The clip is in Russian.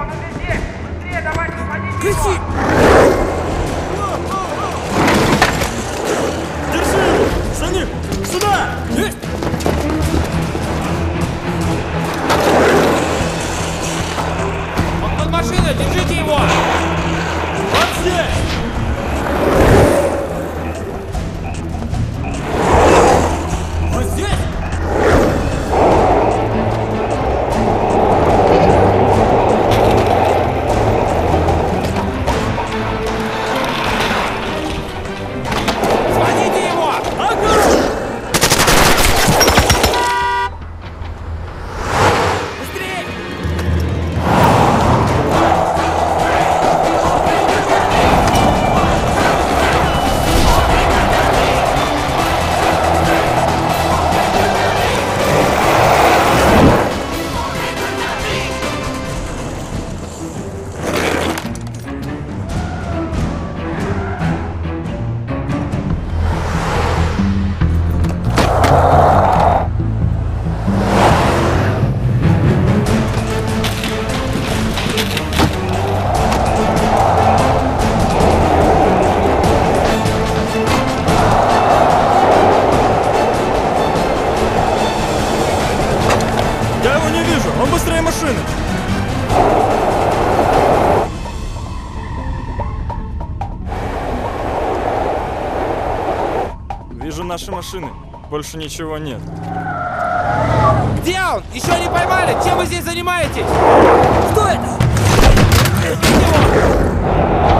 Кричи! Держи его! За ним! Сюда! Есть! Он под машиной, держите его! Вот здесь! Вот здесь! Схватите его! Быстрее! Я его не вижу! Он быстрее машины! Вижу наши машины. Больше ничего нет. Где он? Еще не поймали? Чем вы здесь занимаетесь? Что это? Держите его!